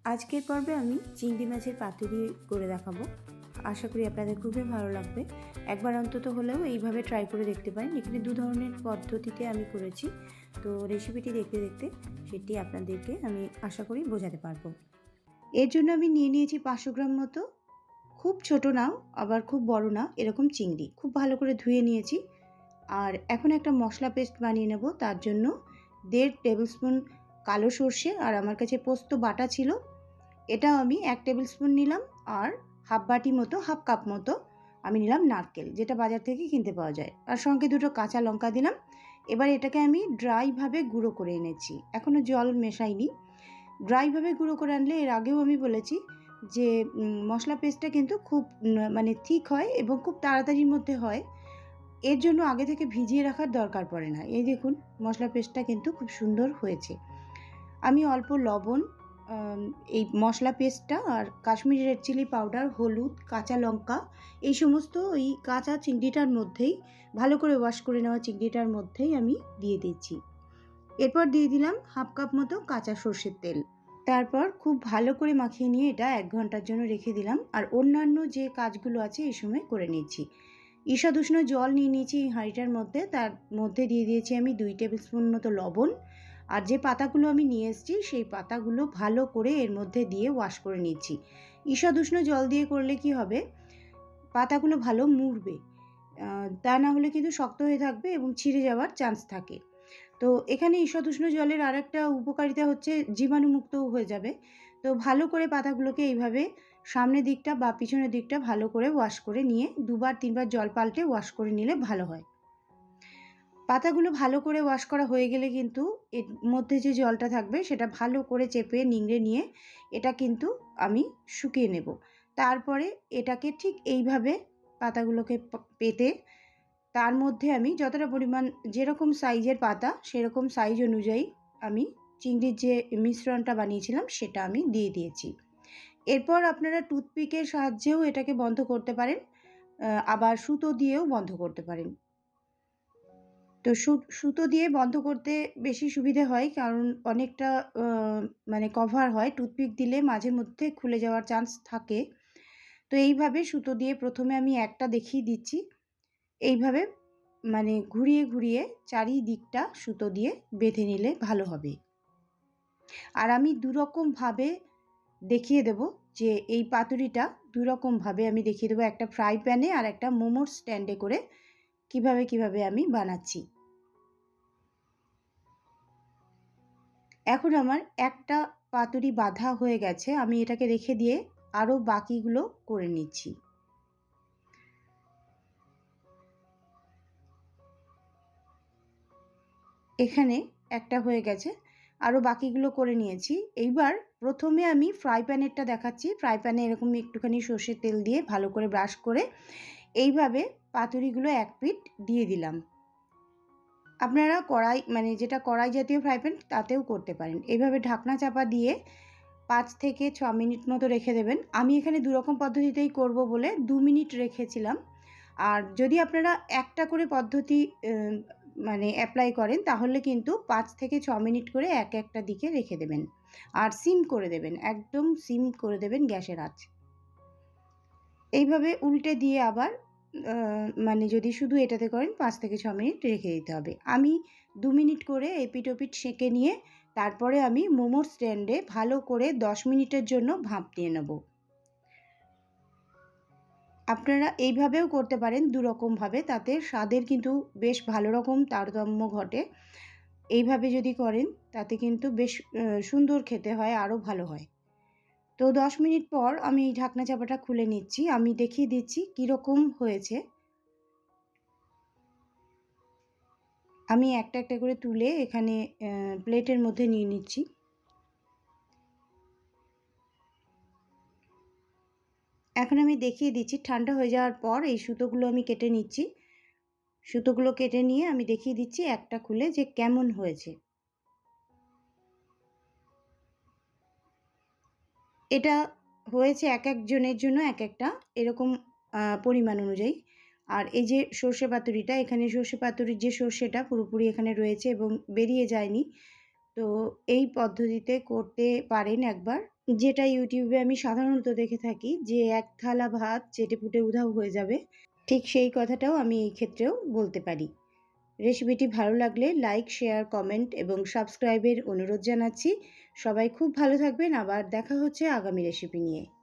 আজকের পর্বে আমি চিংড়ি মাছের পাতুরি করে দেখাবো। আশা করি আপনাদের খুবই ভালো লাগবে। একবার অন্তত হলেও এইভাবে ট্রাই করে দেখতে পারেন। এখানে দু ধরনের পদ্ধতিতে আমি করেছি, তো রেসিপিটি দেখতে দেখতে সেটি আপনাদেরকে আমি আশা করি বোঝাতে পারবো। এর জন্য আমি নিয়ে নিয়েছি 500 গ্রাম মতো, খুব ছোট নাও আবার খুব বড় না, এরকম চিংড়ি খুব ভালো করে ধুয়ে নিয়েছি। আর এখন একটা মশলা পেস্ট বানিয়ে নেব। তার জন্য 1.5 টেবিল স্পুন কালো সর্ষে আর আমার কাছে পোস্ত বাটা ছিল, এটাও আমি 1 টেবিল স্পুন নিলাম। আর হাফ বাটি মতো, হাফ কাপ মতো আমি নিলাম নারকেল, যেটা বাজার থেকে কিনতে পাওয়া যায়। আর সঙ্গে 2টো কাঁচা লঙ্কা দিলাম। এবার এটাকে আমি ড্রাইভাবে গুঁড়ো করে এনেছি, এখনও জল মেশাইনি। ড্রাইভাবে গুঁড়ো করে আনলে, এর আগেও আমি বলেছি যে মশলা পেস্টটা কিন্তু খুব থিক হয় এবং খুব তাড়াতাড়ির মধ্যে হয়। এর জন্য আগে থেকে ভিজিয়ে রাখার দরকার পড়ে না। এই দেখুন, মশলা পেস্টটা কিন্তু খুব সুন্দর হয়েছে। আমি অল্প লবণ, এই মশলা পেস্টটা আর কাশ্মীরি রেড চিলি পাউডার, হলুদ, কাঁচা লঙ্কা, এই সমস্ত এই কাঁচা চিংড়িটার মধ্যেই, ভালো করে ওয়াশ করে নেওয়া চিংড়িটার মধ্যেই আমি দিয়ে দিচ্ছি। এরপর দিয়ে দিলাম হাফ কাপ মতো কাঁচা সর্ষের তেল। তারপর খুব ভালো করে মাখিয়ে নিয়ে এটা 1 ঘন্টার জন্য রেখে দিলাম। আর অন্যান্য যে কাজগুলো আছে এই সময় করে নিচ্ছি। ঈষৎ উষ্ণ জল নিয়ে নিয়েছি এই হাঁড়িটার মধ্যে, তার মধ্যে দিয়ে দিয়েছি আমি 2 টেবিল স্পুন মতো লবণ। আর যে পাতাগুলো আমি নিয়ে এসেছি সেই পাতাগুলো ভালো করে এর মধ্যে দিয়ে ওয়াশ করে নিচ্ছি। ঈষৎ উষ্ণ জল দিয়ে করলে কি হবে, পাতাগুলো ভালো মুড়বে, তা না হলে কিন্তু শক্ত হয়ে থাকবে এবং ছিঁড়ে যাওয়ার চান্স থাকে। তো এখানে ঈষৎ উষ্ণ জলের আর একটা উপকারিতা হচ্ছে জীবাণুমুক্তও হয়ে যাবে। তো ভালো করে পাতাগুলোকে এইভাবে সামনের দিকটা বা পিছনের দিকটা ভালো করে ওয়াশ করে নিয়ে 2-3 বার জল পাল্টে ওয়াশ করে নিলে ভালো হয়। পাতাগুলো ভালো করে ওয়াশ করা হয়ে গেলে কিন্তু এর মধ্যে যে জলটা থাকবে সেটা ভালো করে চেপে নিংড়ে নিয়ে এটা কিন্তু আমি শুকিয়ে নেব। তারপরে এটাকে ঠিক এইভাবে পাতাগুলোকে পেতে তার মধ্যে আমি যতটা পরিমাণ, যেরকম সাইজের পাতা সেরকম সাইজ অনুযায়ী আমি চিংড়ির যে মিশ্রণটা বানিয়েছিলাম সেটা আমি দিয়ে দিয়েছি। এরপর আপনারা টুথপিকের সাহায্যেও এটাকে বন্ধ করতে পারেন, আবার সুতো দিয়েও বন্ধ করতে পারেন। তো সুতো দিয়ে বন্ধ করতে বেশি সুবিধে হয়, কারণ অনেকটা কভার হয়। টুথপিক দিলে মাঝে মধ্যে খুলে যাওয়ার চান্স থাকে। তো এইভাবে সুতো দিয়ে প্রথমে আমি একটা দেখিয়ে দিচ্ছি। এইভাবে ঘুরিয়ে ঘুরিয়ে চারিদিকটা সুতো দিয়ে বেঁধে নিলে ভালো হবে। আর আমি দুরকমভাবে দেখিয়ে দেব যে এই পাতুরিটা দুরকমভাবে আমি দেখিয়ে দেবো, একটা ফ্রাই প্যানে আর একটা মোমোর স্ট্যান্ডে করে কিভাবে আমি বানাচ্ছি। এখন আমার একটা পাতুরি বাঁধা হয়ে গেছে, আমি এটাকে রেখে দিয়ে আরও বাকিগুলো করে নিচ্ছি। এখানে একটা হয়ে গেছে, আরও বাকিগুলো করে নিয়েছি। এইবার প্রথমে আমি ফ্রাই প্যানেরটা দেখাচ্ছি। ফ্রাই প্যানে এরকম একটুখানি সর্ষের তেল দিয়ে ভালো করে ব্রাশ করে এইভাবে পাতুরিগুলো এক পিঠ দিয়ে দিলাম। আপনারা কড়াই, যেটা কড়াই জাতীয় ফ্রাই প্যান, তাতেও করতে পারেন। এইভাবে ঢাকনা চাপা দিয়ে 5 থেকে 6 মিনিট মতো রেখে দেবেন। আমি এখানে দুরকম পদ্ধতিতেই করব বলে 2 মিনিট রেখেছিলাম। আর যদি আপনারা একটা করে পদ্ধতি অ্যাপ্লাই করেন তাহলে কিন্তু 5 থেকে 6 মিনিট করে একটা দিকে রেখে দেবেন। আর সিম করে দেবেন, একদম সিম করে দেবেন গ্যাসের আঁচ। এইভাবে উল্টে দিয়ে আবার যদি শুধু এটাতে করেন 5 থেকে 6 মিনিট রেখে দিতে হবে। আমি 2 মিনিট করে এপিট ওপিট সেঁকে নিয়ে তারপরে আমি মোমোর স্ট্যান্ডে ভালো করে 10 মিনিটের জন্য ভাপ দিয়ে নেব। আপনারা এইভাবেও করতে পারেন দুরকমভাবে, তাতে স্বাদের কিন্তু বেশ ভালো রকম তারতম্য ঘটে। এইভাবে যদি করেন তাতে কিন্তু বেশ সুন্দর খেতে হয়, আরও ভালো হয়। তো 10 মিনিট পর আমি ঢাকনা চাপাটা খুলে নিচ্ছি, আমি দেখিয়ে দিচ্ছি কীরকম হয়েছে। আমি একটা একটা করে তুলে এখানে প্লেটের মধ্যে নিয়ে নিচ্ছি। এখন আমি দেখিয়ে দিচ্ছি, ঠান্ডা হয়ে যাওয়ার পর এই সুতোগুলো আমি কেটে নিচ্ছি। সুতোগুলো কেটে নিয়ে আমি দেখিয়ে দিচ্ছি একটা খুলে যে কেমন হয়েছে। এটা হয়েছে এক একজনের জন্য এক একটা এরকম পরিমাণ অনুযায়ী। আর এই যে সর্ষে পাতুরিটা, এখানে সর্ষে পাতুরির যে সর্ষেটা পুরোপুরি এখানে রয়েছে এবং বেরিয়ে যায়নি, তো এই পদ্ধতিতে করতে পারেন একবার। যেটা ইউটিউবে আমি সাধারণত দেখে থাকি যে এক থালা ভাত চেটেপুটে উধাও হয়ে যাবে, ঠিক সেই কথাটাও আমি এই ক্ষেত্রেও বলতে পারি। রেসিপিটি ভালো লাগলে লাইক, শেয়ার, কমেন্ট এবং সাবস্ক্রাইবের অনুরোধ জানাচ্ছি। সবাই খুব ভালো থাকবেন। আবার দেখা হচ্ছে আগামী রেসিপি নিয়ে।